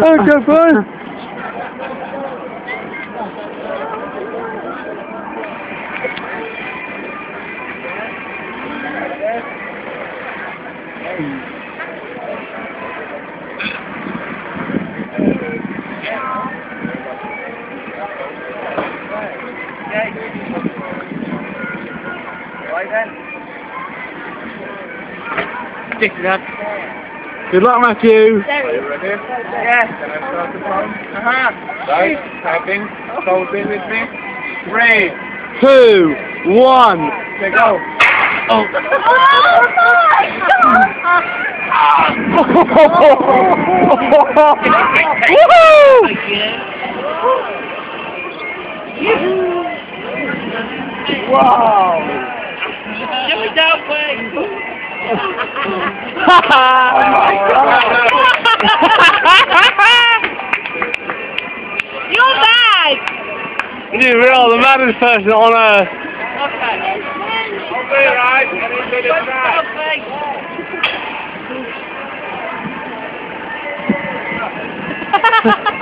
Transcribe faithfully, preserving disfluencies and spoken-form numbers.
Okay, bud. Stick it up. Good luck, Matthew. Are you ready? Yes. Can I start the phone? Uh-huh. Right, typing. Hold it with me. Three. Two. One. Okay, go. Oh. Woohoo! Wow! Give me that way! You're bad! You didn't realize the maddest person on earth. Okay. I'll be right. I need to do that.